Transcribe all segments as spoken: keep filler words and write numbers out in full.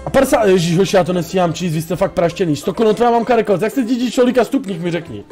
A padesát, ježíš, hoši, já to nestíhám číst, vy jste fakt praštěný. sto korun tvoja mamka rekord, jak se dědí člověka stupních, mi řekni.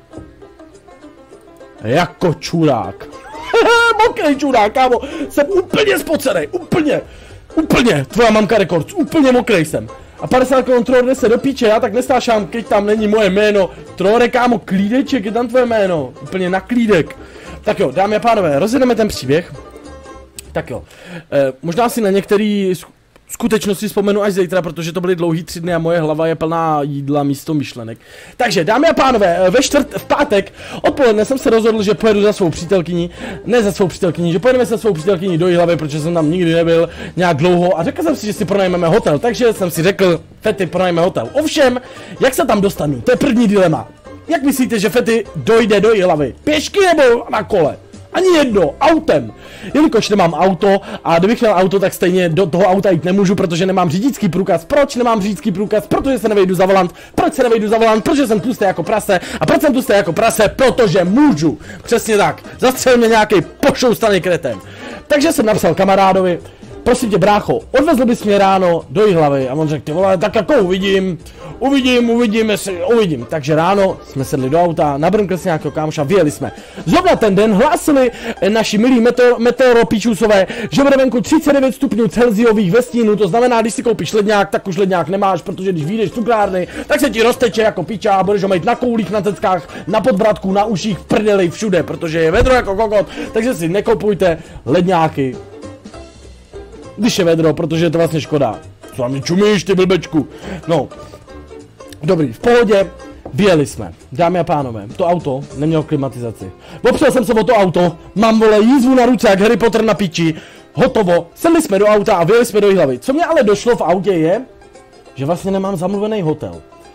Jako čurák. Mokrý čurák, kámo, jsem úplně spocenej, úplně, úplně, tvoja mamka rekord, úplně mokrý jsem. A padesát korun trore se do píče, já tak nestášám, keď tam není moje jméno. Trore, kámo, klídeček, je tam tvoje jméno, úplně na klídek. Tak jo, dámy a pánové, rozjedeme ten příběh. Tak jo, e, možná si na některý skutečnosti vzpomenu až zítra, protože to byly dlouhý tři dny a moje hlava je plná jídla místo myšlenek. Takže, dámy a pánové, ve čtvrt, v pátek odpoledne jsem se rozhodl, že pojedu za svou přítelkyní, ne za svou přítelkyní, že pojedeme se svou přítelkyní do Jihlavy, protože jsem tam nikdy nebyl nějak dlouho a řekl jsem si, že si pronajmeme hotel, takže jsem si řekl, Fety, pronajme hotel. Ovšem, jak se tam dostanu, to je první dilema. Jak myslíte, že Fety dojde do Jihlavy? Pěšky nebo na kole? Ani jedno, autem. Jelikož nemám auto a kdybych měl auto, tak stejně do toho auta jít nemůžu, protože nemám řidičský průkaz. Proč nemám řidičský průkaz? Protože se nevejdu za volant. Proč se nevejdu za volant? Protože jsem tlustý jako prase. A proč jsem tlustý jako prase? Protože můžu. Přesně tak. Zastřelil mě nějaký pošoustaný kretén. Takže jsem napsal kamarádovi, prosím tě, brácho, odvezl bys mě ráno do Jihlavy. A on řekl, ty vole, tak jako uvidím. Uvidím, uvidím, jestli, uvidím. Takže ráno jsme sedli do auta, nabrnkli si nějakého kámoša, vyjeli jsme. Zrovna ten den hlásili naši milí meteor, meteoropíčusové, že bude venku třicet devět stupňů Celsiových ve stínu, to znamená, když si koupíš ledňák, tak už ledňák nemáš, protože když vyjdeš z cukrárny, tak se ti rozteče jako piča a budeš ho mít na koulích, na teckách, na podbradku, na uších, v prdeli, všude, protože je vedro jako kokot, takže si nekupujte ledňáky, když je vedro, protože je to vlastně škoda. Co mi čumíš, ty blbečku? No. Dobrý, v pohodě, vyjeli jsme, dámy a pánové, to auto nemělo klimatizaci. Opřel jsem se o to auto, mám vole jízvu na ruce jak Harry Potter na piči, hotovo, sedli jsme do auta a vyjeli jsme do Jihlavy. Co mě ale došlo v autě je, že vlastně nemám zamluvený hotel.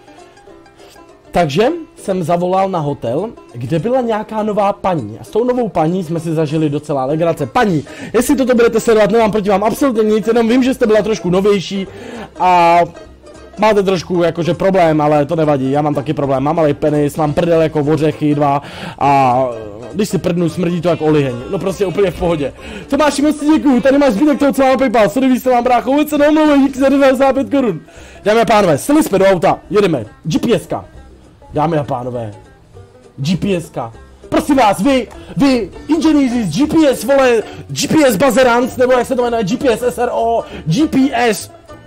Takže jsem zavolal na hotel, kde byla nějaká nová paní a s tou novou paní jsme si zažili docela legrace. Paní, jestli toto budete sledovat, nemám proti vám absolutně nic, jenom vím, že jste byla trošku novější a máte trošku jakože problém, ale to nevadí, já mám taky problém, mám malej penis, mám prdel jako ořechy dva a když si prdnu, smrdí to jako oliheň, no prostě úplně v pohodě. Tomáši, moc děkuju, tady máš zbytek toho, co mám PayPal, co nevíš, co mám brácho, vůbec se neomlouvej, díky za devadesát pět korun. Dámy a pánové, sedli jsme do auta, jedeme, GPSka, dámy a pánové, GPSka. Prosím vás, vy, vy, inženýři z G P S, vole, G P S Bazerans, nebo jak se to jmenuje, G P S S R O, G P S,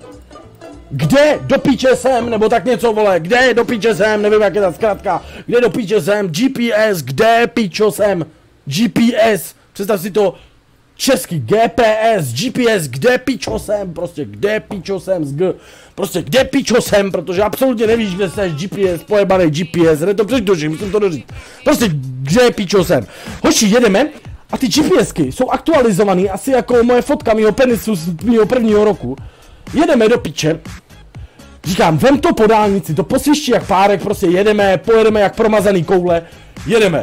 kde do píče jsem, nebo tak něco, vole, kde do píče jsem, nevím jak je ta zkratka, kde do píče jsem, G P S, kde píčo jsem, G P S, představ si to česky, G P S, G P S, kde píčo jsem, prostě kde píčo jsem, z G, prostě kde píčo jsem, protože absolutně nevíš, kde jsi, G P S, pojebaný G P S, ne to přečdožím, musím to doříct, prostě kde píčo jsem. Hoši, jedeme a ty GPSky jsou aktualizovaný asi jako moje fotka mýho penisu z mýho prvního roku. Jedeme do piče, říkám, vem to po dálnici, to posviští jak párek, prostě jedeme, pojedeme jak promazaný koule, jedeme.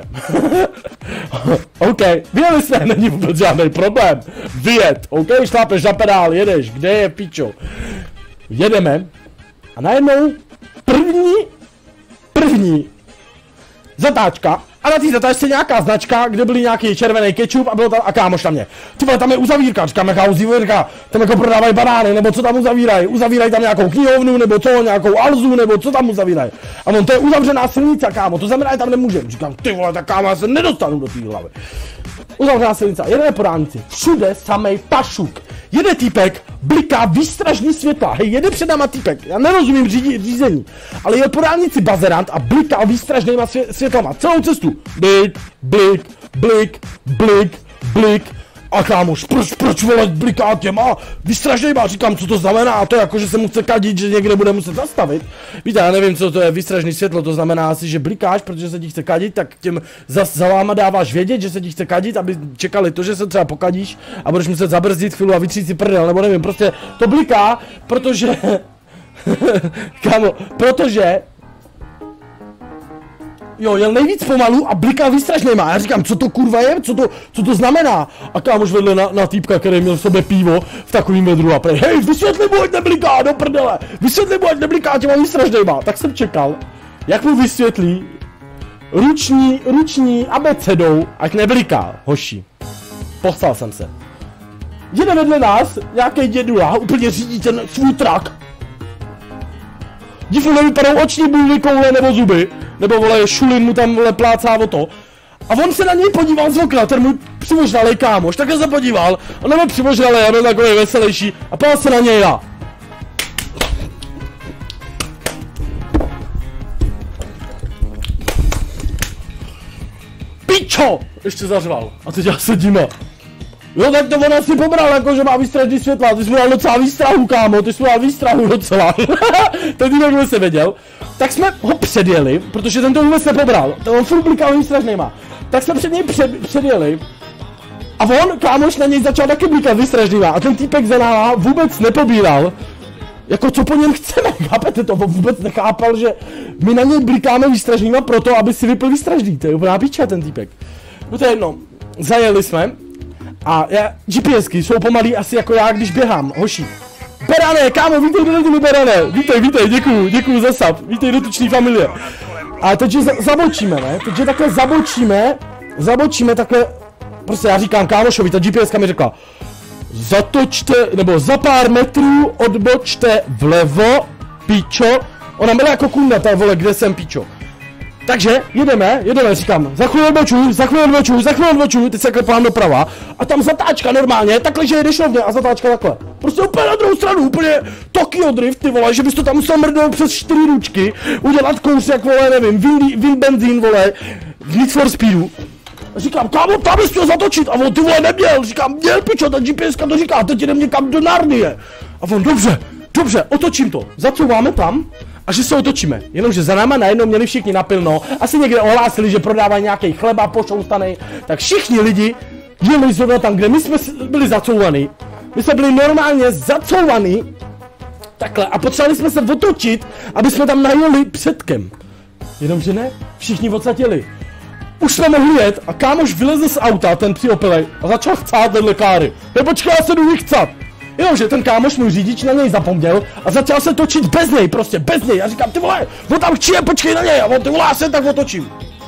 OK, vyjeli jsme, není vůbec žádný problém, vyjet, OK, šlápeš na pedál, jedeš, kde je pičo. Jedeme a najednou první, první zatáčka. A na té zatáčce nějaká značka, kde byly nějaký červený kečup a bylo tam a kámoš tam je. Ty vole, tam je uzavírka, říkám, jaká uzavírka, tam jako prodávají banány, nebo co tam uzavírají, uzavírají tam nějakou knihovnu, nebo co, nějakou Alzu, nebo co tam uzavírají. A on, to je uzavřená silnice, kámo, to znamená, že tam nemůžem. Říkám, ty vole, tak kámo, já se nedostanu do té hlavy. Uzavřená silnice, jedeme po dálnici, všude samej pašuk. Jede týpek, bliká výstražný světla, hej, jede před náma týpek, já nerozumím řídí, řízení, ale jel po dálnici bazerant a bliká výstražnýma svě, světlama celou cestu. Blik, blik, blik, blik, blik. A kámoš, proč, proč vole bliká těma výstražnýma, říkám, co to znamená, a to jako, že se mu chce kadit, že někde bude muset zastavit. Víte, já nevím, co to je výstražný světlo, to znamená asi, že blikáš, protože se ti chce kadit, tak těm za, za váma dáváš vědět, že se ti chce kadit, aby čekali to, že se třeba pokadíš a budeš muset zabrzdit chvíli a vytřít si prdel, nebo nevím, prostě to bliká, protože, kámo, protože jo, jel nejvíc pomalu a blikal výstražnýma. Já říkám, co to kurva je, co to, co to znamená? A kámoš vedle na, na týpka, který měl v sobě pivo v takovým vedru a prej, hej, vysvětli mu, ať nebliká, do prdele, vysvětli mu, ať nebliká těma výstražnýma. Tak jsem čekal, jak mu vysvětlí ruční, ruční abecedou, ať nebliká, hoši. Poslal jsem se. jede vedle nás nějaký dědula, úplně řídí ten svůj trak. Divu nevypadou oční bůly, koule nebo zuby, nebo vole šulin mu tam vole plácá o to. A on se na něj podíval z okna, ten můj přivožralej kámoš, takhle se podíval, on nebyl přivožralej, já byl takový veselější a pál se na něj já. Pičo! Ještě zařval. A teď já sedím a... Jo, tak to on asi pobral, jako že má výstražný světla, ty jsi mu dal docela výstrahu, kámo, ty jsi mu dal výstrahu docela. Ten týpek vůbec nevěděl. Tak jsme ho předjeli, protože ten to vůbec nepobral, to on furt blikal výstražnýma. Tak jsme před něj před, předjeli. A on, kámoš, na něj začal taky blikat výstražnýma a ten týpek za náma vůbec nepobíral. Jako co po něm chceme, chápete to, on vůbec nechápal, že my na něj blikáme výstražnýma proto, aby si vypil výstražný, to je úplná píča ten týpek. No to je jedno, zajeli jsme a já, GPSky jsou pomalý asi jako já, když běhám, hoši. Berané, kámo, vítej do rodiny Berané, vítej, vítej, děkuju, děkuju za sub, vítej do tučný familie. A teď za, zabočíme, ne, teď takhle zabočíme, zabočíme takhle, prostě já říkám kámošovi, ta GPSka mi řekla, zatočte, nebo za pár metrů odbočte vlevo, pičo. Ona byla jako kunda, ta vole, kde jsem, pičo. Takže, jedeme, jedeme, říkám, za chvíli odbočuju, za chvíli odbočuju, za chvíli odbočuju, teď se klepám doprava. A tam zatáčka normálně, takhle, že jedeš rovně a zatáčka takhle. Prostě úplně na druhou stranu, úplně Tokyo Drift, ty vole, že bys to tam musel mrdnout přes čtyři ručky, udělat kous jak, vole, nevím, Vin, Vin benzín, vole, v Need for Speedu. Říkám, kámo, tam bys chtěl zatočit, a on ty vole neměl, říkám, měl pičo, ta GPSka to říká, teď jdem někam do Narnie. A on, dobře, dobře, otočím to, zacouváme tam a že se otočíme, jenomže za náma najednou měli všichni napilno, asi někde ohlásili, že prodávají nějaký chleba pošoustaný, tak všichni lidi jeli zrovna tam, kde my jsme byli zacouvaný, my jsme byli normálně zacouvaný, takhle, a potřebovali jsme se otočit, aby jsme tam najeli předkem, jenomže ne, všichni odsatěli. Už jsme mohli jet a kámoš vylezl z auta, ten přiopilej, a začal chcát vedle káry. Nepočkej, já se jdu vychcat. Jenomže ten kámoš, můj řidič, na něj zapomněl a začal se točit bez něj, prostě bez něj. Já říkám, ty vole, on tam chčije, počkej na něj, a on, ty vole, já se tak otočím.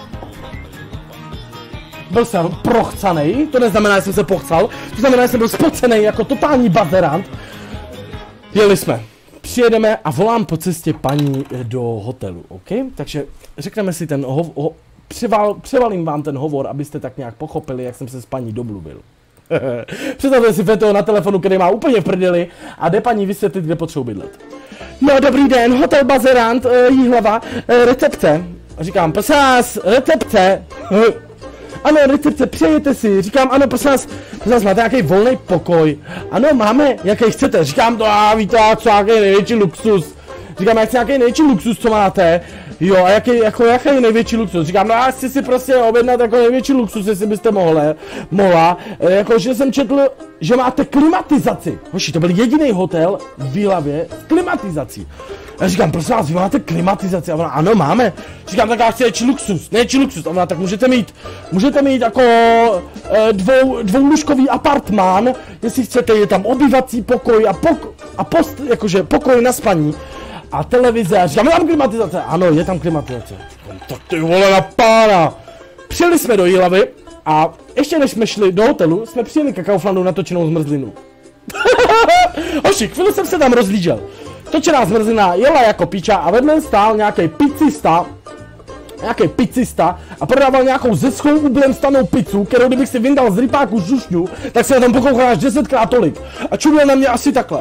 Byl jsem prochcanej, to neznamená, že jsem se pochcal, to znamená, že jsem byl spocenej jako totální bazerant. Jeli jsme. Přijedeme a volám po cestě paní do hotelu, OK? Takže řekneme si ten ho, ho, Převal, převalím vám ten hovor, abyste tak nějak pochopili, jak jsem se s paní domluvil. Představte si Feto na telefonu, který má úplně v prdeli a jde paní vysvětlit, kde potřebuji bydlet. No, dobrý den, hotel Bazerant, uh, Jihlava, uh, recepce. Říkám, prosím vás, recepce. Ano, recepce, přejete si. Říkám, ano, prosím vás, prosím vás, máte nějaký volný pokoj. Ano, máme, jaký chcete. Říkám, to a víte, co nějaký největší luxus. Říkám, jak nějaký největší luxus, co máte. Jo, a jaký, jako, jaký je největší luxus? Říkám, no já chci si prostě objednat jako největší luxus, jestli byste mohli, mohla. E, jako, že jsem četl, že máte klimatizaci. Hoši, to byl jediný hotel v Jihlavě s klimatizací. Já říkám, prosím vás, vy máte klimatizaci? A ona, ano, máme. Říkám, tak já chci největší luxus, největší luxus. A ona, tak můžete mít, můžete mít jako e, dvou, dvoulůžkový apartmán, jestli chcete, je tam obyvací pokoj a, pok, a post, jakože pokoj na spaní. A televize, a říkám, je tam klimatizace? Ano, je tam klimatizace. Tak ty vole na pána. Přijeli jsme do Jihlavy a ještě než jsme šli do hotelu, jsme přijeli ke Kauflandu natočenou zmrzlinu. Hoši, chvíli jsem se tam rozlížel. Točená zmrzlina jela jako piča a vedle stál nějaký pizzista, nějaký pizzista a prodával nějakou zeschou ublem stanou pizzu, kterou kdybych si vyndal z rypáku žušňu, tak se na tom pokoukal až desetkrát tolik. A čuměl na mě asi takhle.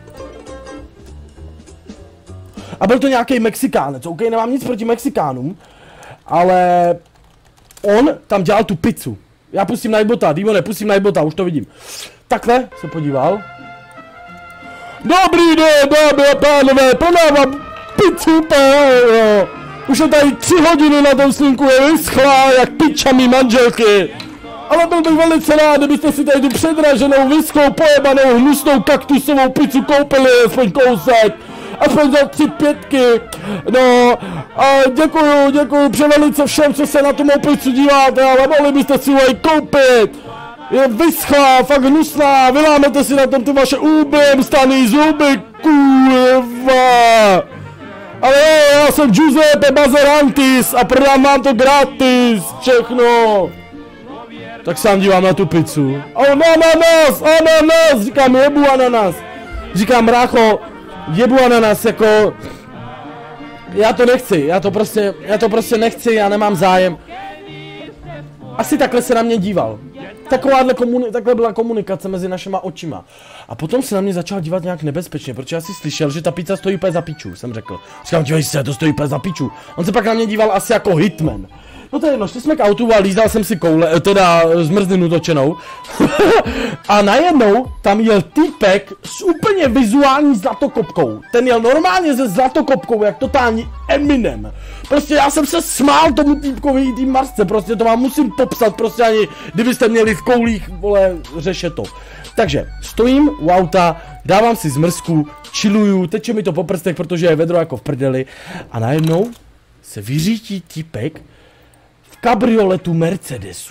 A byl to nějaký Mexikánec, OK, nemám nic proti Mexikánům, ale on tam dělal tu pizzu. Já pustím Nightbota, Dimone, pustím Nightbota, už to vidím. Takhle se podíval. Dobrý den, dámy a pánové, prodávám pizzu, páno. Už je tady tři hodiny na tom slunku, je vyschlá jak piča mý manželky. Ale byl bych velice rád, kdybyste si tady tu předraženou, vyskou, pojebanou, hnusnou kaktusovou pizzu koupili, aspoň kousek. Aspoň za tři pětky. No, a děkuju, děkuju převelice všem, co se na tu mou pizzu díváte, ale mohli byste si ji koupit. Je vyschlá, fakt hnusná, vylámete si na tom ty vaše úbym, staný zuby, kurva. Ale jo, já jsem Giuseppe Bazerantis a prodám vám to gratis, všechno. Tak se dívám na tu pizzu. Ananas, ananas, říkám jebu ananas. Říkám brácho, jebu ananas, jako... Já to nechci, já to prostě, já to prostě nechci, já nemám zájem. Asi takhle se na mě díval. Takováhle komuni- takhle byla komunikace mezi našima očima. A potom se na mě začal dívat nějak nebezpečně, protože já si slyšel, že ta pizza stojí úplně za piču, jsem řekl. Říkám, dívej se, to stojí úplně za piču. On se pak na mě díval asi jako hitman. No to je jedno, šli jsme k autu a lízal jsem si koule, teda zmrzlinu točenou. A najednou tam jel týpek s úplně vizuální zlatokopkou. Ten jel normálně se zlatokopkou, jak totální Eminem. Prostě já jsem se smál tomu týpkovi i tý Marsce, prostě to vám musím popsat, prostě ani kdybyste měli v koulích, vole, řešet to. Takže stojím u auta, dávám si zmrzku, chilluju, teče mi to po prstech, protože je vedro jako v prdeli. A najednou se vyřítí týpek v kabrioletu Mercedesu.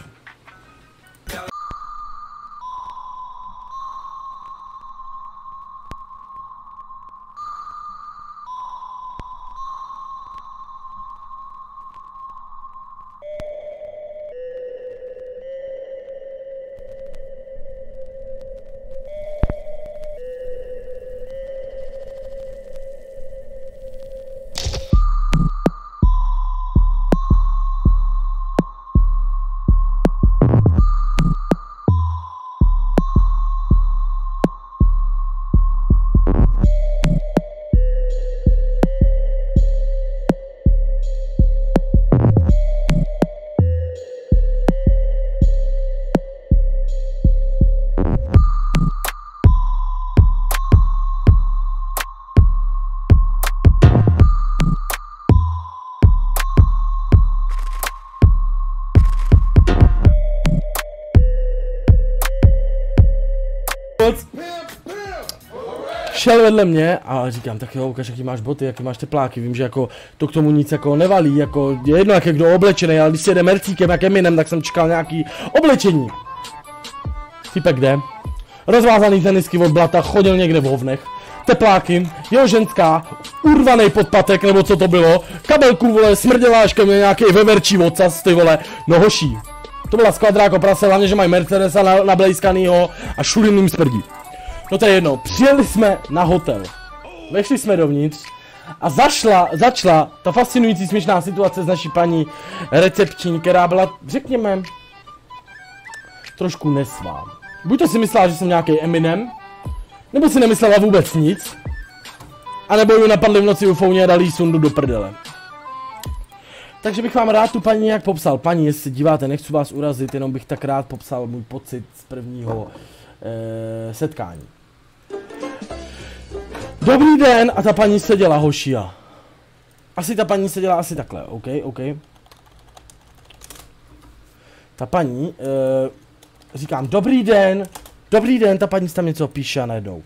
Šel vedle mě a říkám, tak jo, ukaž, jaký máš boty, jaký máš tepláky, vím, že jako to k tomu nic jako nevalí, jako je jedno, jak je kdo oblečený, ale když si jede Mercíkem, jak Eminem, tak jsem čekal nějaký oblečení. Týpek jde, rozvázaný tenisky od blata, chodil někde v hovnech, tepláky, jeho ženská, urvaný podpatek, nebo co to bylo, kabelku, vole, smrděla až ke mně nějaký veverčí ocas, ty vole, no hoší. To byla skvadra jako prase, hlavně, že mají Mercedesa na, nablejskanýho a šuliným smrdí. No to je jedno, přijeli jsme na hotel, vešli jsme dovnitř a zašla, začala ta fascinující směšná situace s naší paní recepční, která byla, řekněme, trošku nesvá. Buď to si myslela, že jsem nějaký Eminem, nebo si nemyslela vůbec nic, anebo ji napadli v noci ufouně a dali jí sundu do prdele. Takže bych vám rád tu paní nějak popsal. Paní, jestli se díváte, nechci vás urazit, jenom bych tak rád popsal můj pocit z prvního eh, setkání. Dobrý den, a ta paní seděla, hošia. Asi ta paní seděla asi takhle, OK, OK. Ta paní, eh, říkám, dobrý den, dobrý den, ta paní tam něco píše a najednou.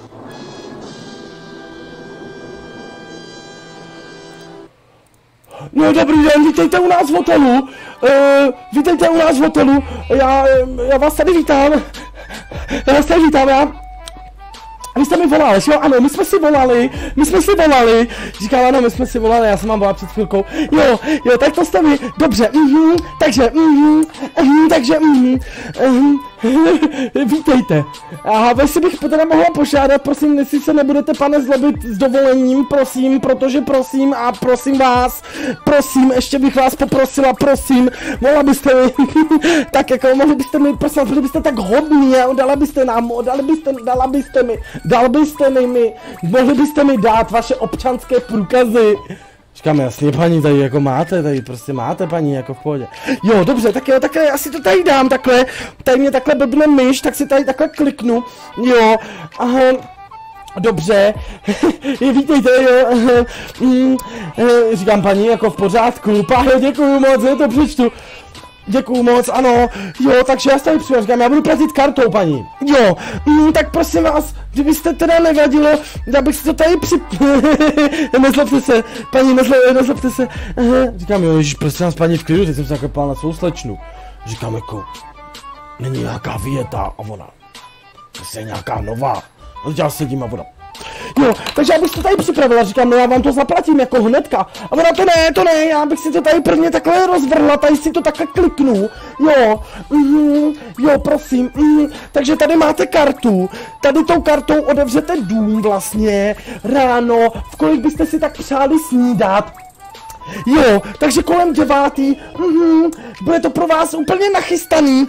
No dobrý den, vítejte u nás v hotelu, uh, vítejte u nás v hotelu, já, já vás tady vítám, já vás tady vítám, já... Vy jste mi volali, jo, ano, my jsme si volali, my jsme si volali, říkám, ano, my jsme si volali, já jsem vám volal před chvilkou, jo, jo, tak to jste mi, dobře, mhm, takže, mhm, mhm, takže, mhm, mhm, vítejte. A jestli bych teda mohla požádat, prosím, jestli se nebudete, pane, zlobit s dovolením, prosím, protože prosím a prosím vás, prosím, ještě bych vás poprosila, prosím, mohla byste mi, tak jako, mohli byste mi, prosím, byli byste tak hodní a dala byste nám, dala byste, dala byste mi, dal byste mi, mi, mohli byste mi dát vaše občanské průkazy. Říkám, jasně, paní, tady jako máte, tady prostě máte, paní, jako v pohodě. Jo, dobře, tak jo, takhle, já si to tady dám, takhle, tady mě takhle blbne myš, tak si tady takhle kliknu, jo, aha, dobře, vítejte, jo, mm, říkám, paní, jako v pořádku, páno, děkuju moc, já to přečtu. Děkuju moc, ano, jo, takže já tady přijdu, říkám, já budu platit kartou, paní. Jo, mm, tak prosím vás, kdybyste teda nevadilo, já bych si to tady při... nezlobte se, paní, nezlo... nezlobte se. Aha. Říkám, jo, ježiš, prosím vás, paní, v klidu, teď jsem se naklepal na svou slečnu. Říkám, jako, není nějaká věta a ona, to je nějaká nová. A teď já sedím a ona, Jo, takže abych to tady připravila, říkám, no já vám to zaplatím jako hnedka. A ona to ne, to ne, já bych si to tady prvně takhle rozvrhla, tady si to takhle kliknu. Jo, mm, jo, prosím, mm, takže tady máte kartu, tady tou kartou otevřete dům vlastně, ráno, v kolik byste si tak přáli snídat. Jo, takže kolem devátý, mm, bude to pro vás úplně nachystaný.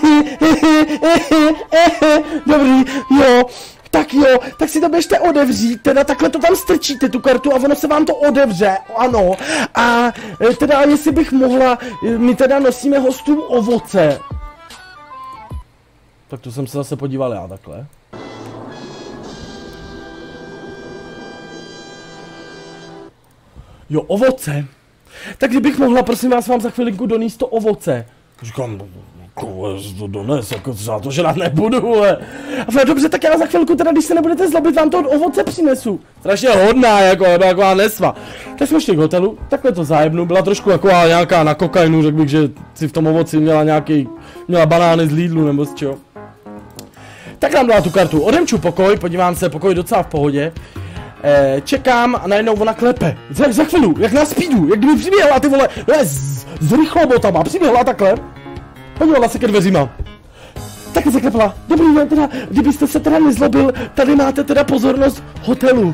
Dobrý, jo. Tak jo, tak si to běžte otevřít, teda takhle to tam strčíte tu kartu a ono se vám to otevře, ano. A teda jestli bych mohla, my teda nosíme hostům ovoce. Tak to jsem se zase podíval já takhle. Jo, ovoce. Tak kdybych mohla, prosím vás, vám za chvilinku donést to ovoce. Říkám, koho to dones, jako za to, že rád nebudu, ale... A dobře, tak já za chvilku teda, když se nebudete zlobit, vám to ovoce přinesu. Strašně hodná, jako, nebo taková nesva. Tak jsme šli k hotelu, takhle to zájebnu, byla trošku taková nějaká na kokainu, řekl bych, že si v tom ovoci měla nějaký, měla banány z Lidlu, nebo z čeho. Tak nám dala tu kartu, odemču pokoj, podívám se, pokoj docela v pohodě. Eh, čekám a najednou ona klepe. Za, za chvíli, jak na speedu, jak kdyby přiběhla ty vole, ne, s, s rychlobotama, přiběhla takhle. Podívala se ke dveřima. Tak zaklepla. Dobrý den, teda, kdybyste se teda nezlobil, tady máte teda pozornost hotelu.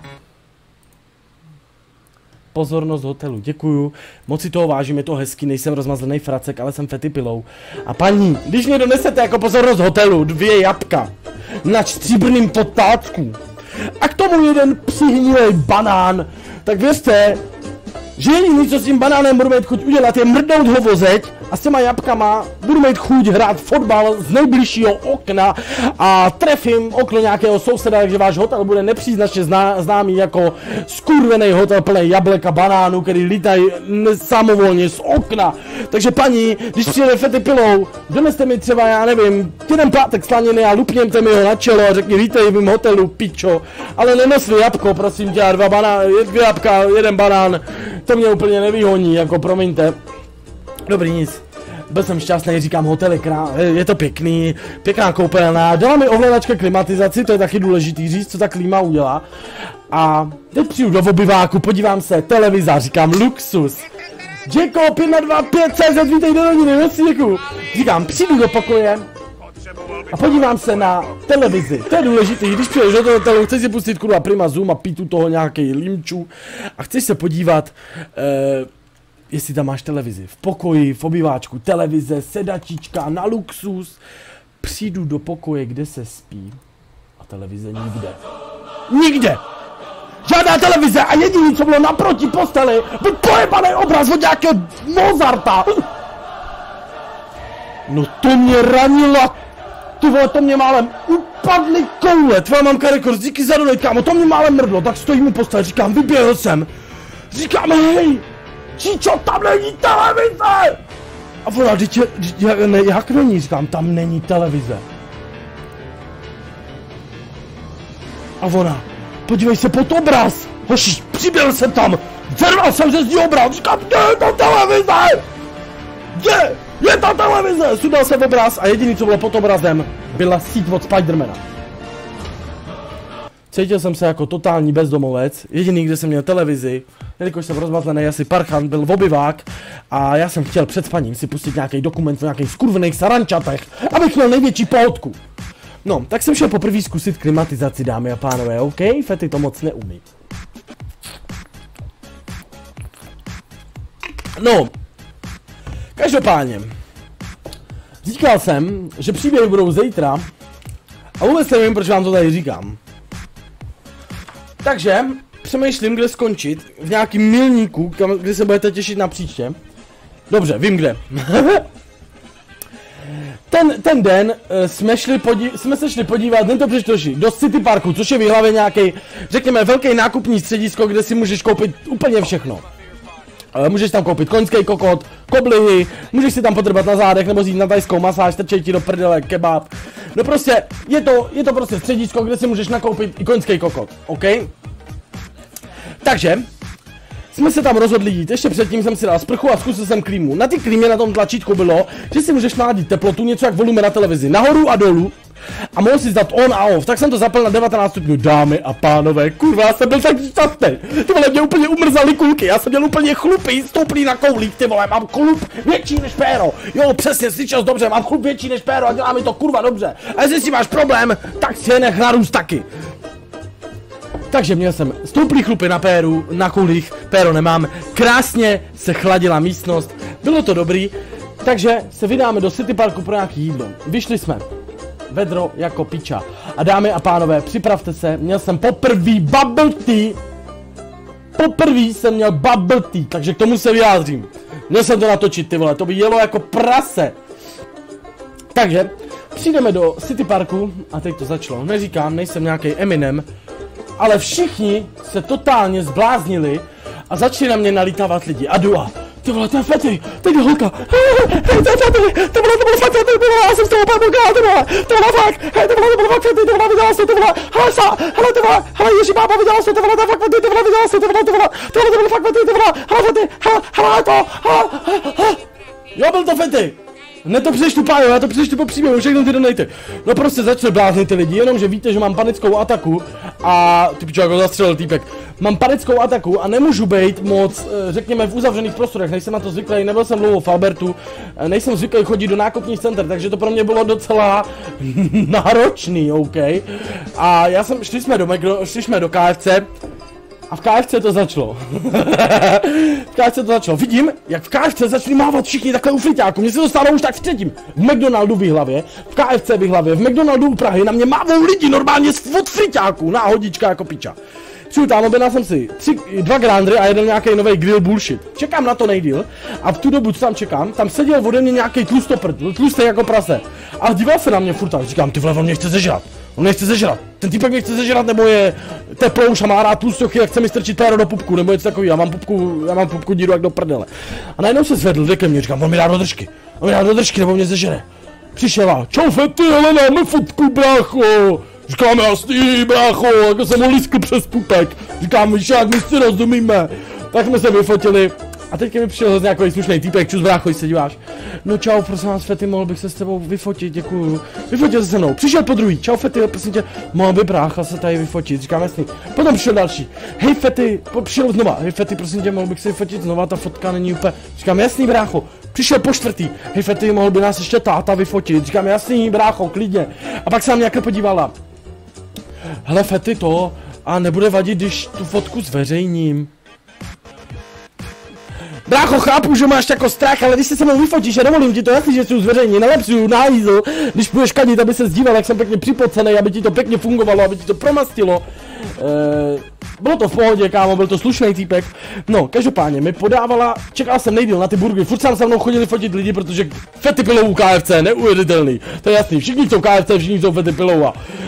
Pozornost hotelu, děkuju. Moc si toho vážím, je to hezký, nejsem rozmazlený fracek, ale jsem fetipilou. A paní, když mě donesete jako pozornost hotelu dvě jabka na stříbrným potácku a k tomu jeden přihnilej banán, tak věřte, že jediný, co s tím banánem budu mít chuť udělat, je mrdnout ho o zeď a s těma jabkama budu mít chuť hrát fotbal z nejbližšího okna a trefím okno nějakého souseda, takže váš hotel bude nepříznačně zná, známý jako skurvený hotel plný jablek a banánů, který lítají samovolně z okna. Takže paní, když přijede fetipilou, doneste mi třeba, já nevím, jeden plátek slaniny a lupněte mi ho na čelo a řekni, vítej v mém hotelu, pičo, ale nenos mi jabko, prosím tě, dva banány, dvě jabka, jeden banán. To mě úplně nevyhoní, jako promiňte. Dobrý, nic. Byl jsem šťastný, říkám, hotel je, krá... je to pěkný, pěkná koupelna, dala mi ovladačka klimatizaci, to je taky důležitý říct, co ta klíma udělá. A teď přijdu do obyváku, podívám se, televize, říkám, luxus. Jacob, jedna dva pět C Z, vítej do rodiny, merci, děkuju. Říkám, přijdu do pokoje a podívám se na televizi, to je důležitý, když přijdeš do toho hotelu, chceš si pustit kurva Prima Zoom a pít u toho nějaký limču a chceš se podívat, eh, jestli tam máš televizi, v pokoji, v obýváčku, televize, sedačička, na luxus, přijdu do pokoje, kde se spí a televize nikde. Nikde! Žádná televize a jediný, co bylo naproti posteli, byl pojebaný obraz od nějakého Mozarta! No to mě ranilo. Ty vole, to mě málem upadly koule, tvoje mamka rekord, díky za donate, kámo, to mě málem mrdlo, tak stojím u postele, říkám, vyběhl jsem, říkám, hej, Čičo, tam není televize! A ona, dítě, dítě, ne, jak není, říkám, tam není televize. A ona, podívej se pod obraz, hoši, přiběhl jsem tam, zerval jsem ze zdí obraz, říkám, kde je to televize? Kde? Je to televize! Sudal jsem obraz a jediný, co bylo pod obrazem, byla síť od Spidermana. Cítil jsem se jako totální bezdomovec, jediný, kde jsem měl televizi, jelikož jsem rozmazlený asi parchant, byl v obyvák a já jsem chtěl před spaním si pustit nějaký dokument o nějakých skurvených sarančatech, abych měl největší pohodku. No, tak jsem šel poprvé zkusit klimatizaci, dámy a pánové, OK? Fety to moc neumí. No, každopádně, říkal jsem, že příběhy budou zítra a vůbec nevím, proč vám to tady říkám. Takže přemýšlím, kde skončit, v nějakým milníku, kde se budete těšit na příště. Dobře, vím kde. ten, ten den uh, jsme, šli jsme se šli podívat, den to přečtoši, do City Parku, což je v hlavě nějaký, řekněme, velký nákupní středisko, kde si můžeš koupit úplně všechno. Uh, můžeš tam koupit koňský kokot, koblihy, můžeš si tam potrbat na zádech nebo jít na tajskou masáž, trčej ti do prdele, kebab. No prostě, je to, je to prostě středisko, kde si můžeš nakoupit i koňský kokot, OK? Takže, jsme se tam rozhodli jít, ještě předtím jsem si dal sprchu a zkusil jsem klímu. Na ty klímě na tom tlačítku bylo, že si můžeš naladit teplotu, něco jak volume na televizi, nahoru a dolů. a mohl si dát on a off, tak jsem to zapal na devatenáct stupňů, dámy a pánové, kurva, já jsem byl tak šťastný, ty vole, mě úplně umrzaly kulky, já jsem měl úplně chlupy, stouplý na koulík, ty vole, mám chlup větší než péro, jo, přesně, slyšel jsi dobře, mám chlup větší než péro a dělá mi to kurva dobře, a jestli si máš problém, tak si je nech narůst taky. Takže měl jsem stouplý chlupy na péru, na koulích, péro nemám, krásně se chladila místnost, bylo to dobrý, takže se vydáme do City Parku pro nějaký jídlo. Vyšli jsme, vedro jako piča. A dámy a pánové, připravte se, měl jsem poprvý bubble tea, poprvý jsem měl bubble tea, takže k tomu se vyjádřím. Měl jsem to natočit, ty vole, to by jelo jako prase. Takže přijdeme do City Parku a teď to začalo, neříkám, nejsem nějaký Eminem, ale všichni se totálně zbláznili a začali na mě nalítávat lidi a dua. Ty vole, to je Fety, teď je holka, hej, hej, to je Fety, ty vole, to bylo fakt Fety, ty vole, já jsem z toho úplně boká, ty vole, to bylo fakt, hej, ty vole, to bylo fakt Fety, ty vole, viděla jsi, ty vole, hele sa, hele, ty vole, hele, ježibába, viděla jsi, ty vole, to je fakt Fety, ty vole, viděla jsi, ty vole, ty vole, ty vole, to bylo fakt Fety, ty vole, hele, Fety, hele, hele, to, hele, hele, jo, byl to Fety. Ne to přečtu, pájo, já to přečtu po příběhu, všechno ty donejte. No prostě začali bláznit ty lidi, jenomže víte, že mám panickou ataku a ty pičo, jako zastřelil týpek. Mám panickou ataku a nemůžu být moc, řekněme, v uzavřených prostorech, nejsem na to zvyklý, nebyl jsem dlouho v Albertu, nejsem zvyklý chodit do nákupních center, takže to pro mě bylo docela náročný, OK. A já jsem, šli jsme do Megro, šli jsme do K F C. A v K F C to začalo. V K F C to začalo. Vidím, jak v K F C začali mávat všichni takhle u friťáku. Mně se to stalo už tak v třetím. V McDonaldu v hlavě, v K F C v hlavě, v McDonaldu u Prahy na mě mávou lidi normálně od friťáku. Náhodička jako piča. Přijdu tam, objednal jsem si tři, dva grandry a jeden nějaký nový grill bullshit. Čekám na to nejdýl a v tu dobu, co tam čekám, tam seděl ode mě nějaký tlustoprt, tlustý jako prase. A díval se na mě furt tak, říkám, ty vole, on mě chce zežrat. On mě chce zežrat. Ten týpek mě chce zežrat, nebo je teplou a má rád tlustochy, jak chce mi strčit péro do pupku, nebo něco takový. Já mám pupku, já mám pupku díru jak do prdele. A najednou se zvedl, řekl mě, říkám, on mi dá do držky. On mi dá do držky, nebo mě zežere. Přišel a, čau Fety, hele, dáme fotku, brácho. Říkám, jasný, brácho, jako jsem ho liskl přes pupek. Říkám, víš jak, my si rozumíme. Tak jsme se vyfotili. A teďka mi přišel zase nějaký slušný týpek, čus brácho, se díváš. No čau, prosím vás Fety, mohl bych se s tebou vyfotit, děkuju. Vyfotil se se mnou, přišel po druhý, čau Fety, prosím tě, mohl by brácha se tady vyfotit, říkám jasný. Potom přišel další, hej Fety, přišel znova, hej Fety, prosím tě, mohl bych se vyfotit znova, ta fotka není úplně, říkám jasný brácho. Přišel po čtvrtý, hej Fety, mohl by nás ještě táta vyfotit, říkám jasný brácho, klidně. A pak se na mě nějak podívala. Hele Fety to, a nebude vadit, když tu fotku zveřejním. Brácho, chápu, že máš jako strach, ale když se se mnou vyfotíš, já dovolím ti to, jasný, že si zveřejní, nelepšuju na jízl, když půjdeš kadit, aby se zdíval, jak jsem pěkně připocený, aby ti to pěkně fungovalo, aby ti to promastilo. Eee, bylo to v pohodě, kámo, byl to slušný týpek. No, každopádně mi podávala, čekal jsem nejdýl na ty burgery, furt jsem se mnou chodili fotit lidi, protože Fety Pillow u K F C, neuvěřitelný, to je jasný, všichni jsou K F C, všichni jsou Fety Pillow a...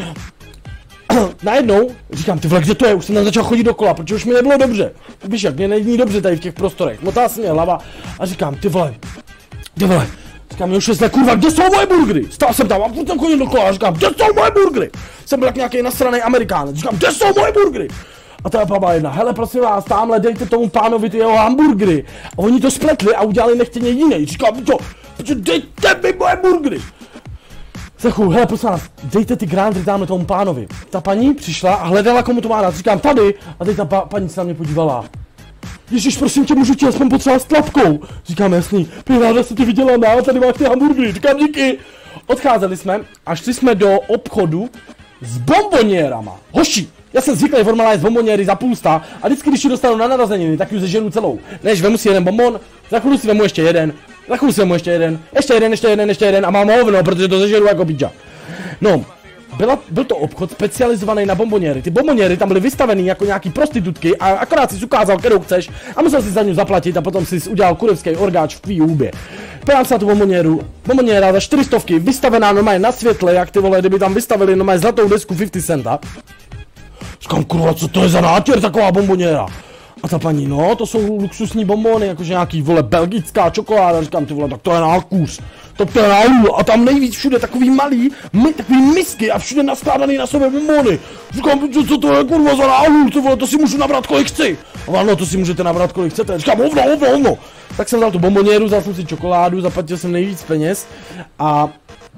Najednou říkám, ty vole, kde to je? Už jsem tam začal chodit dokola, protože už mi nebylo dobře. Víš jak, mě není dobře tady v těch prostorech. Motá se mě hlava a říkám, ty vole, ty vole. Říkám, už šest, kurva, kde jsou moje burgery? Stál jsem tam a furt tam chodil dokola a říkám, kde jsou moje burgery? Jsem byl jak nějaký nasranej Amerikánec, říkám, kde jsou moje burgery? A ta baba jedna, hele prosím vás, tamhle dejte tomu pánovi ty jeho hamburgery. A oni to spletli a udělali nechtěně jiný. Říkám, to, protože dejte mi moje burgery. Zechu, hele, prosím vás, dejte ty grandry tamhle tomu pánovi. Ta paní přišla a hledala, komu to má dát. Říkám, tady. A teď ta pa paní se na mě podívala. Ježiš, prosím tě, můžu ti aspoň potřebovat s tlapkou. Říkám, jasný, prý ráda se ti viděla, na, tady máš ty hamburgery. Říkám, díky. Odcházeli jsme a šli jsme do obchodu s bomboniérama. Hoši, já jsem zvyklý formálně z bomboněry za půl sta a vždycky, když ji dostanu na narozeniny, tak ji zeženu celou. Než vemu si jeden bonbon, za chvíli si vemu ještě jeden. Za chvíli si vemu ještě jeden, ještě jeden, ještě jeden, ještě jeden a mám hovno, protože to zežeru jako píča. No, byla, byl to obchod specializovaný na bomboněry. Ty bomboněry tam byly vystavený jako nějaký prostitutky a akorát si ukázal, kterou chceš a musel si za ní zaplatit a potom si udělal kurevský orgáč v tvý hubě. Pojďám se na tu bomboněru, bomboněra za čtyři stovky, vystavená normálně na světle, jak ty vole, kdyby tam vystavili normálně zlatou desku padesát centa. Říkám, kurva, co to je za nátěr taková bomboněra? A ta paní, no, to jsou luxusní bonbony, jakože nějaký, vole, belgická čokoláda, říkám, ty vole, tak to je nákůř, to, to je náhůl, a tam nejvíc všude takový malý, my, takový misky a všude naskládaný na sobě bonbony. Říkám, co, co to je, kurva, za náhůl, to, vole, to si můžu nabrat, kolik chci. A no, to si můžete nabrat, kolik chcete. Říkám, hovno, hovno, hovno. Tak jsem dal tu bomboněru, vzal jsem si čokoládu, zaplatil jsem nejvíc peněz a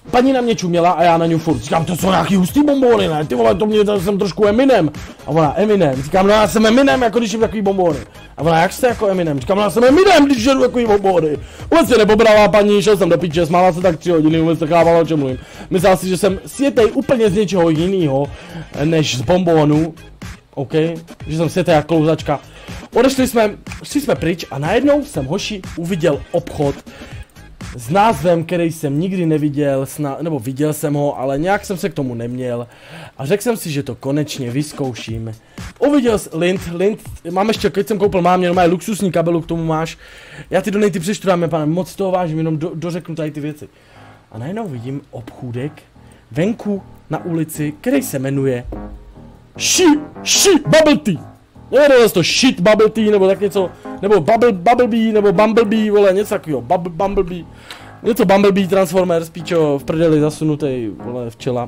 Paní na mě čuměla a já na ní furt. Říkám, to jsou nějaký hustý bombóny, ne? Ty vole, to mě, to jsem trošku Eminem. A ona, Eminem. Říkám, no já jsem Eminem, jako když jim takový bombóny. A ona, jak jste jako Eminem? Říkám, no já jsem Eminem, když žeru takový bombóny. Vůbec se nepobrala paní, šel jsem do piče, smála se tak tři hodiny, vůbec nechávala, o čem mluvím. Myslela si, že jsem světej úplně z něčeho jiného, než z bombónu. OK, že jsem světej jak klouzačka. Odešli jsme, šli jsme pryč a najednou jsem, hoši, uviděl obchod s názvem, který jsem nikdy neviděl, nebo viděl jsem ho, ale nějak jsem se k tomu neměl. A řekl jsem si, že to konečně vyzkouším. Uviděl jsi Lind, Lind, mám ještě, když jsem koupil mámě, no má luxusní kabelu, k tomu máš. Já ty donaty přečtu, dáme, pane, moc toho vážím, jenom do, dořeknu tady ty věci. A najednou vidím obchůdek venku na ulici, který se jmenuje Shi, Shi, Bubble Tea. Nevím, to shit Bubble Tea, nebo tak něco, nebo Bubble, Bubblebee, nebo Bumblebee, vole, něco takového, Bubble, Bumblebee. Něco Bumblebee Transformers, píčo, v prdeli zasunutej, vole, včela.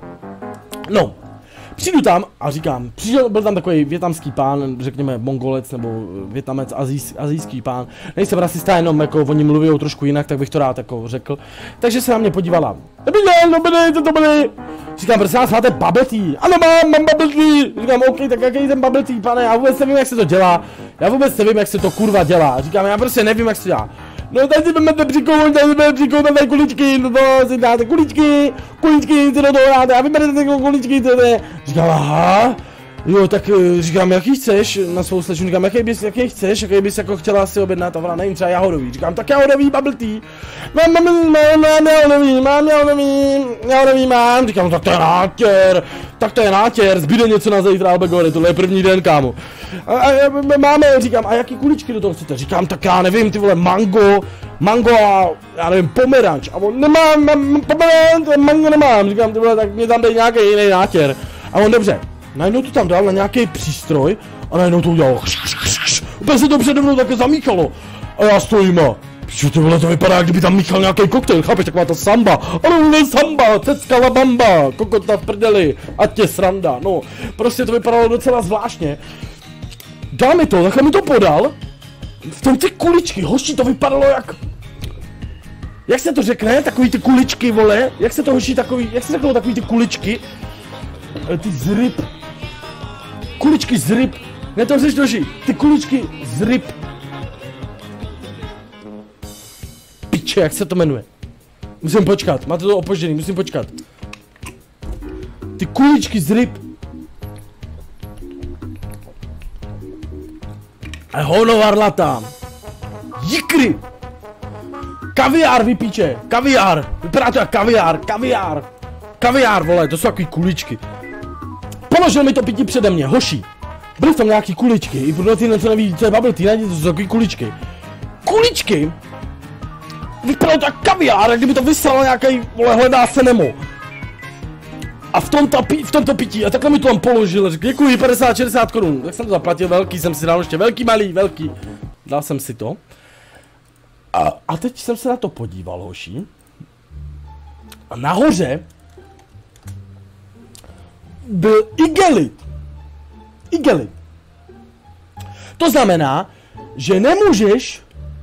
No, přijdu tam a říkám, přišel, byl tam takový větnamský pán, řekněme mongolec, nebo větnamec, azijs, azijský pán. Nejsem rasista, jenom jako oni mluví trošku jinak, tak bych to rád jako řekl. Takže se na mě podívala. Dobrý den, dobrý den, co to byli? Říkám, prosím vás, máte bubble tea? Ano, mám, mám bubble tea. Říkám, OK, tak jaký ten bubble tea, pane, já vůbec nevím, jak se to dělá. Já vůbec nevím, jak se to kurva dělá. Říkám, já prostě nevím, jak se to dělá. No tady si vezmete přikout, tady si vezmete přikout, tady kuličky, no to si dáte kuličky, kuličky, si do toho dáte a vyberete ty kuličky, co to je. Říkám, aha, jo, tak říkám, jaký chceš, na svou slečnu, říkám, jaký bys, jaký chceš, jaký bys jako chtěla si objednat, a ona, nevím, třeba jahodový, říkám, tak jahodový bubble tea, mám, mám, mám, mám jahodový, mám jahodový, jahodový mám, říkám, tak to je nátěr, tak to je nátěr, zbyde něco na zítra, Albegory, tohle je první den, kámo. A, a, máme, říkám, a jaký kuličky do toho chcete? Říkám, tak já nevím, ty vole, mango, mango a, já nevím, pomeranč. A on, nemám, mám, pomeranč, mango nemám. Říkám, ty vole, tak mě tam dej nějaký jiný nátěr. A on, dobře, najednou to tam dal na nějaký přístroj a najednou to udělal. Úplně se to přede mnou také zamíchalo. A já stojím a, že ty vole, to vypadá, jak kdyby tam míchal nějaký koktejl, chápeš, taková ta samba. Ano, ne samba, cecka la bamba, kokota v prdeli, ať tě sranda, no. Prostě to vypadalo docela zvláštně. Dal mi to, takhle mi to podal. V tom ty kuličky, hoši, to vypadalo jak... Jak se to řekne, takový ty kuličky, vole? Jak se to, hoši, takový, jak se řeknou takový ty kuličky? Ty z ryb. Kuličky z ryb. Ne, to chceš, hoši, ty kuličky z ryb. Piče, jak se to jmenuje? Musím počkat, máte to opožděný, musím počkat. Ty kuličky z ryb. A hovno varlatá. Jikry. Kaviár, vypíče. Kaviár. Vypadá to jak kaviár, kaviár. Kaviár, vole, to jsou takový kuličky. Položil mi to pití přede mě, hoši. Byly tam nějaký kuličky, i pro ty, co neví, co je bubble tea, najděte, to jsou takový kuličky. Kuličky? Vypadalo to jak kaviár, jak kdyby to vysralo nějaký, vole, hledá se Nemo. A v tomto, v tomto pití, a takhle mi to tam položil, řekl, děkuji, padesát šedesát korun, tak jsem to zaplatil, velký jsem si dal ještě, velký, malý, velký. Dal jsem si to. A, a teď jsem se na to podíval, hoši. A nahoře byl igelit. Igelit. To znamená, že nemůžeš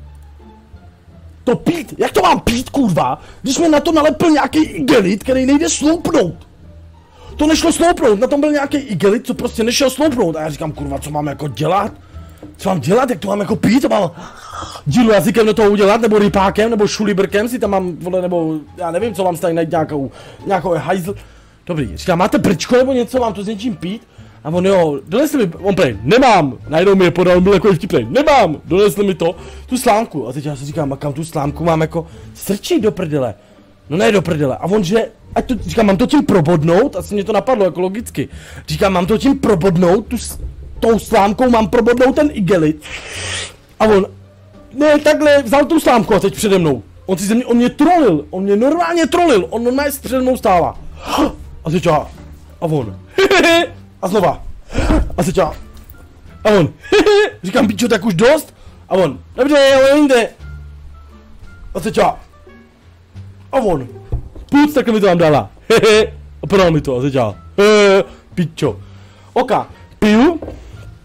to pít. Jak to mám pít, kurva, když mi na to nalepil nějaký igelit, který nejde sloupnout. To nešlo sloupnout, na tom byl nějaký igelit, co prostě nešel sloupnout. A já říkám, kurva, co mám jako dělat? Co mám dělat, jak to mám jako pít? To mám dílu jazykem do toho udělat, nebo rypákem, nebo šulibrkem si tam mám, vole, nebo já nevím, co mám tady najít nějakou, nějakou hajzl. Dobrý, říkám, máte brčko nebo něco, mám to s něčím pít? A on jo, donesli mi, on prej, nemám, najednou mi je podal, byl jako vtipnej, nemám, donesli mi to, tu slámku. A teď já si říkám, a kam tu slámku mám jako strčit do prdele? No ne do prdele, a on že, ať to, říkám, mám to tím probodnout, asi mě to napadlo jako logicky. Říkám, mám to tím probodnout, tu, tou slámkou mám probodnout ten igelit. A on, ne, takhle, vzal tu slámku a teď přede mnou. On si ze mě, on mě trolil, on mě normálně trolil, on normálně přede mnou stává. A teď já, a on, a znova, a teď já, a on, říkám, pičo, tak už dost? A on, dobře, ale jinde. A teď já, a on, půjc, takhle mi to tam dala, a podal mi to, a teď já, pičo. Oka, piju,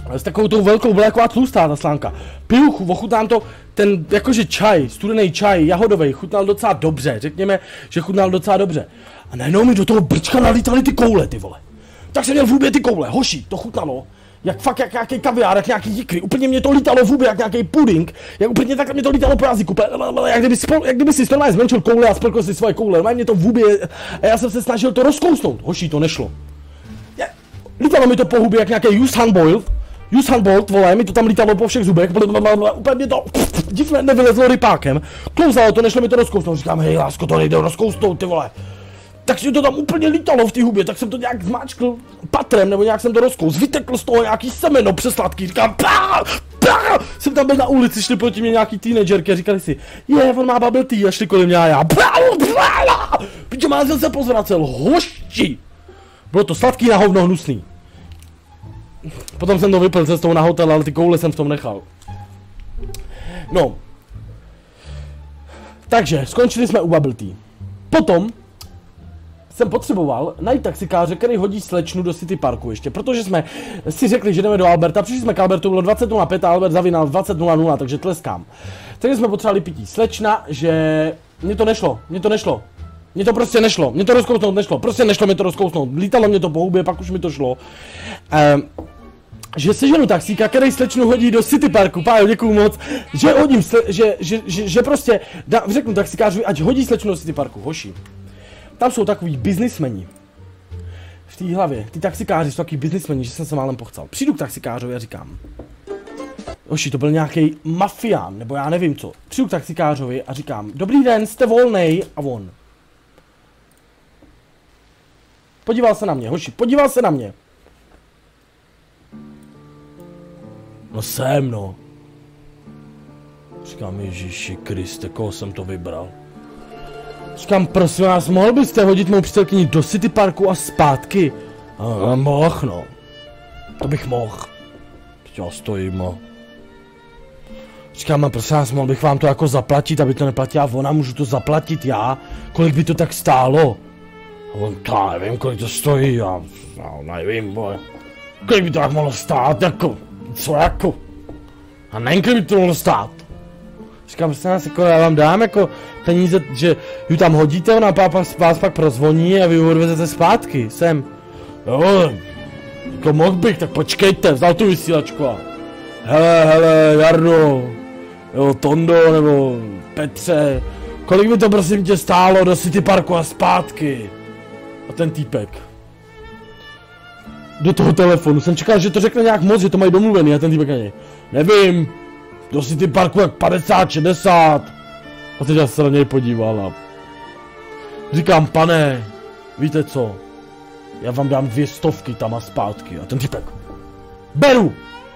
S takovou tou velkou, byla taková tlustá ta slánka. Piju, ochutnám to, ten jakože čaj, studený čaj, jahodový, chutnal docela dobře, řekněme, že chutnal docela dobře. A najednou mi do toho brčka nalítaly ty koule, ty vole. Tak jsem měl v hubě ty koule, hoši, to chutnalo. Jak fakt, jak nějaký kaviár, jak nějaký jikry, úplně mě to lítalo v hubě, jak nějaký puding, jak úplně takhle mě to lítalo po jazyku, jak kdyby, spol, jak kdyby si normálně zmenšil koule a spolkl si svoje koule, normálně mě to v hubě, a já jsem se snažil to rozkousnout, hoši, to nešlo. Je, lítalo mi to po hubě jak nějaký Usain Bolt, Usain Bolt, vole, mi to tam lítalo po všech zubech, úplně mě to divně nevylezlo rypákem, klouzalo to, nešlo mi to rozkousnout, říkám, hej lásko, to nejde rozkousnout, ty vole. Tak si to tam úplně lítalo v té hubě, tak jsem to nějak zmáčkl patrem, nebo nějak jsem to rozkous, vytekl z toho nějaký semeno přesladký, říkám pá, pá, jsem tam byl na ulici, šli proti mě nějaký teenagerky a říkali si, je, on má bubble tea a šli kolem mě a já, piče má se pozvracel, hoši, bylo to sladký na hovno hnusný. Potom jsem to vypil cestou na hotel, ale ty koule jsem v tom nechal. No. Takže, skončili jsme u bubble tea. Potom jsem potřeboval najít taxikáře, který hodí slečnu do City Parku ještě, protože jsme si řekli, že jdeme do Alberta, přišli jsme k Albertu, bylo dvacet nula pět a Albert zavinal dvacet nula nula, takže tleskám. Takže jsme potřebovali pití. Slečna, že mně to nešlo, mně to nešlo. Mně to prostě nešlo, mně to rozkousnout nešlo, prostě nešlo mi to rozkousnout, lítalo mě to po hubě, pak už mi to šlo. Ehm, že seženu taxíka, který slečnu hodí do City Parku, pájo, děkuju moc, že hodím, že, že, že, že prostě da, řeknu taxikářovi, ať hodí slečnu do City Parku, hoši. Tam jsou takový biznismeni. V té hlavě, ty taxikáři jsou takový biznismeni, že jsem se málem pochcal. Přijdu k taxikářovi a říkám, hoši, to byl nějaký mafián, nebo já nevím co. Přijdu k taxikářovi a říkám, dobrý den, jste volnej, a on. Podíval se na mě, hoši, podíval se na mě. No jsem, no. Říkám, Ježíši Kriste, koho jsem to vybral? Říkám, prosím vás, mohl byste hodit mou přítelkyni do City Parku a zpátky? A, a mohl, no. To bych mohl. Teď já stojím, no. Říkám, a prosím vás, mohl bych vám to jako zaplatit, aby to neplatila ona, můžu to zaplatit já? Kolik by to tak stálo? A on, já nevím, kolik to stojí, já, já nevím, boje. Kolik by to tak mohlo stát, jako, co jako? A nevím, kolik by to mohlo stát. Říkám, prostě nás jako, já vám dám jako peníze, že ju tam hodíte, ona vás pak prozvoní a vy ju odvezete zpátky, sem. Jo, jako mohl bych, tak počkejte, vzal tu vysílačku a hele, hele, Jarno, jo, Tondo, nebo Petře, kolik by to prosím tě stálo do City Parku a zpátky? A ten týpek. Do toho telefonu, jsem čekal, že to řekne nějak moc, že to mají domluvený a ten týpek ani, nevím. Do City Parku jak padesát, šedesát. A teď já se na něj podíval a říkám, pane, víte co? Já vám dám dvě stovky tam a zpátky. A ten typek, beru!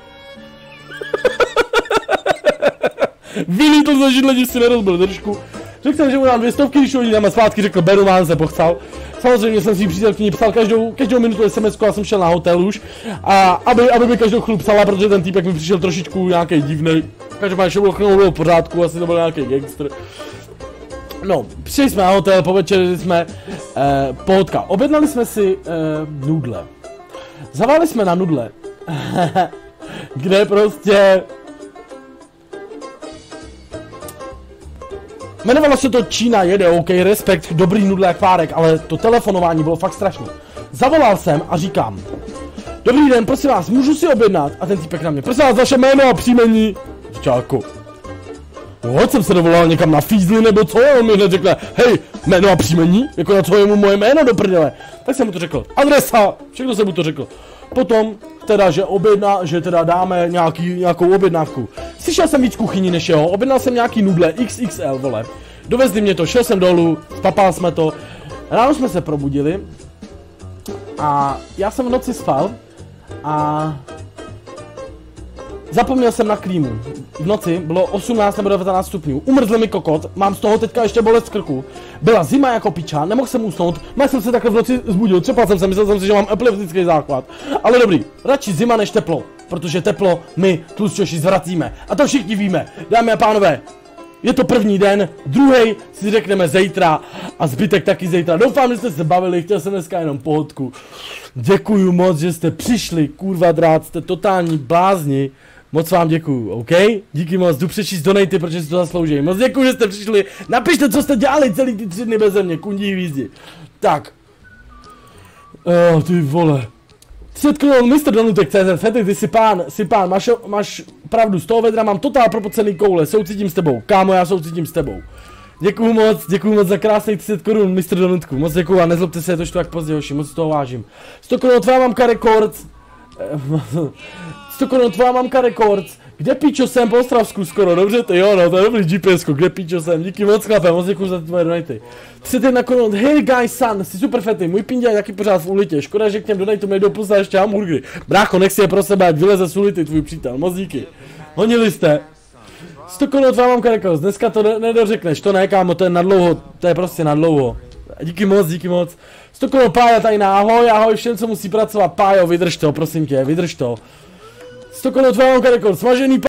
Vylí to za židle, když si nerozbil držku. Řekl jsem, že mu dám dvě stovky, když ho tam a zpátky, řekl, beru, mám se pochcal. Samozřejmě jsem si přítelkyni psal každou, každou minutu es em esku, já jsem šel na hotel už. A aby, aby mi každou chvíli psala, protože ten týpek mi přišel trošičku nějaký divný. Každopádně všechno bylo v pořádku, asi to byl nějaký gangster. No, přišli jsme na hotel, povečerili jsme, eh, pohodka. Objednali jsme si eh, nudle. Zaváli jsme na nudle, kde prostě... Jmenovalo se to Čína jede, OK, respekt, dobrý nudle jak párek, ale to telefonování bylo fakt strašné. Zavolal jsem a říkám, dobrý den, prosím vás, můžu si objednat? A ten týpek na mě, prosím vás, vaše jméno a příjmení. Čáko. No, jsem se dovolal někam na fízli nebo co, on mi hned řekne, hej, jméno a příjmení, jako na co je mu moje jméno do prdele. Tak jsem mu to řekl, adresa, všechno jsem mu to řekl. Potom, teda, že objedná, že teda dáme nějaký, nějakou objednávku. Slyšel jsem víc kuchyní než jeho, objednal jsem nějaký nudle iks iks el, vole. Dovezli mě to, šel jsem dolů, spapal jsme to. Ráno jsme se probudili. A já jsem v noci spal. A... Zapomněl jsem na klímu. V noci bylo osmnáct nebo devatenáct stupňů. Umrzl mi kokot, mám z toho teďka ještě bolest krku. Byla zima jako piča, nemohl jsem usnout. Má jsem se takhle v noci zbudil, třepal jsem se, myslel jsem si, že mám epileptický záchvat. Ale dobrý, radši zima než teplo. Protože teplo my tlustšoši zvracíme. A to všichni víme. Dámy a pánové, Je to první den, druhý si řekneme zítra a zbytek taky zítra. Doufám, že jste se bavili, chtěl jsem dneska jenom pohodku. Děkuju moc, že jste přišli, kurva drát, jste totální blázni. Moc vám děkuju, OK? Díky moc, jdu přečíst donaty, protože si to zaslouží. Moc děkuju, že jste přišli. Napište, co jste dělali celý ty tři dny beze mě, kundí hvízdi. Tak. Oh, ty vole. Třetknul mistr Donutek C Z, Fety, ty jsi pán, jsi pán, máš, máš pravdu, z toho vedra mám totál propocený koule, soucítím s tebou, kámo, já soucítím s tebou. Děkuju moc, děkuju moc za krásných třicet korun, mistr Donutku, moc děkuju a nezlobte se, je to tak pozdě, hoši, moc toho vážím. sto korun tvá mamka Records, sto korun tvá mamka Records, kde píčo jsem po Ostravsku skoro, dobře ty jo, no to je dobrý G P S ko, kde píčo jsem, díky moc chlape, moc děkuju za ty tvoje donaty. třicet jedna korun, hey guys son, jsi super fety, můj pindě je taky pořád v ulitě, škoda, že k těm donatům nejdou poslat ještě hamburgery. Brácho, nech si je pro sebe, ať vyleze z ulity tvůj přítel, moc díky. Honili jste. sto korun tvá mamka Records, dneska to ne nedořekneš, to ne kámo, to je na dlouho, to je prostě na dlouho. Díky moc, díky moc. sto korun Pája tajná, ahoj, ahoj všem, co musí pracovat, Pájo, vydrž to, prosím tě, vydrž to. sto korun tvá mamka Records, smažený